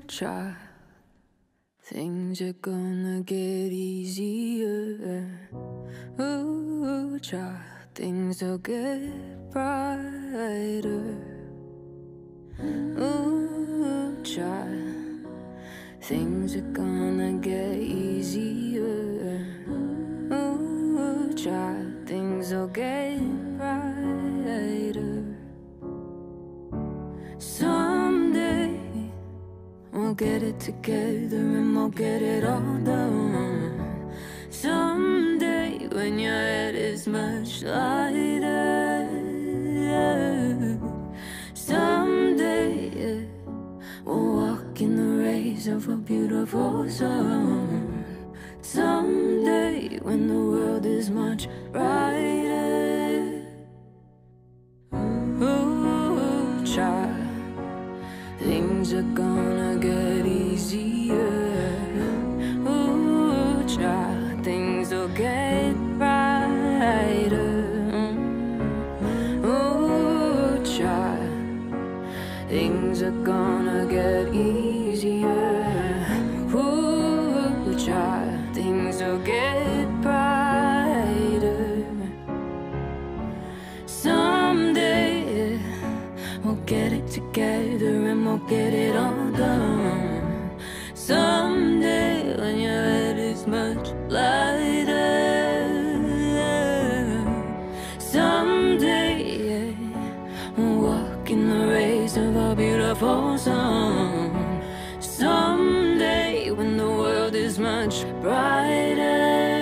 child, things are gonna get easier. Ooh, child, things will get brighter. Ooh, child, things are gonna get easier. Ooh, child, things will get brighter. Someday we'll get it together and we'll get it all done. Someday when your head is much lighter. Someday we'll walk in the rays of a beautiful sun. Someday when the world is much brighter. Ooh, child, things are gonna get easier. Ooh, child, things will get brighter. Ooh, child, things are gonna get easier. Ooh, child, things will get brighter. Someday we'll get it together and we'll get it all done. Someday when your head is much lighter. Someday we'll walk in the rays of a beautiful sun. Someday when the world is much brighter.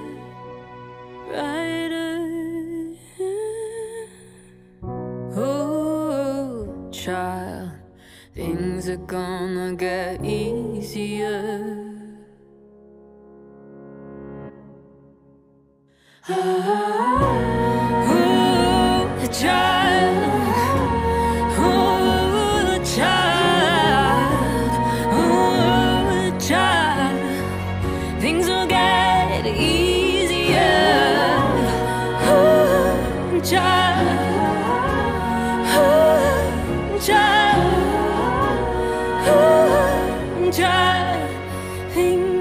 Oh, child, things are gonna get easier. Oh, child. Oh, child. Oh, child, things will get easier. Oh, child. Child, things